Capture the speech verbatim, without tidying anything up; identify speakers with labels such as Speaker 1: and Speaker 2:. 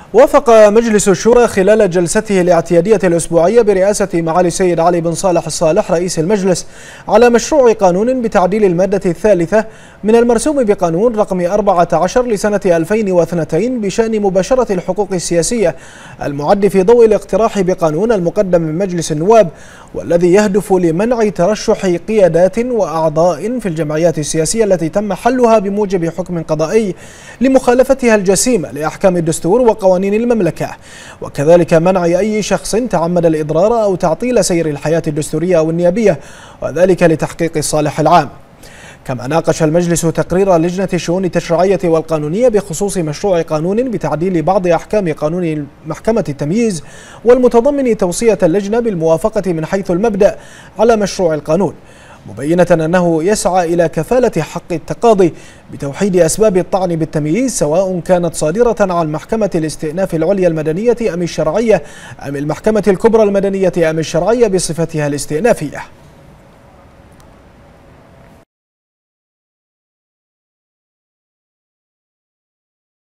Speaker 1: وافق مجلس الشورى خلال جلسته الاعتيادية الأسبوعية برئاسة معالي السيد علي بن صالح الصالح رئيس المجلس على مشروع قانون بتعديل المادة الثالثة من المرسوم بقانون رقم أربعة عشر لسنة ألفين واثنين بشأن مباشرة الحقوق السياسية، المعد في ضوء الاقتراح بقانون المقدم من مجلس النواب، والذي يهدف لمنع ترشح قيادات وأعضاء في الجمعيات السياسية التي تم حلها بموجب حكم قضائي لمخالفتها الجسيمة لأحكام الدستور وقوانين المملكة، وكذلك منع أي شخص تعمد الإضرار أو تعطيل سير الحياة الدستورية أو النيابية، وذلك لتحقيق الصالح العام. كما ناقش المجلس تقرير لجنة الشؤون التشريعية والقانونية بخصوص مشروع قانون بتعديل بعض أحكام قانون محكمة التمييز، والمتضمن توصية اللجنة بالموافقة من حيث المبدأ على مشروع القانون، مبينة أنه يسعى إلى كفالة حق التقاضي بتوحيد أسباب الطعن بالتمييز، سواء كانت صادرة عن محكمة الاستئناف العليا المدنية أم الشرعية أم المحكمة الكبرى المدنية أم الشرعية بصفتها الاستئنافية.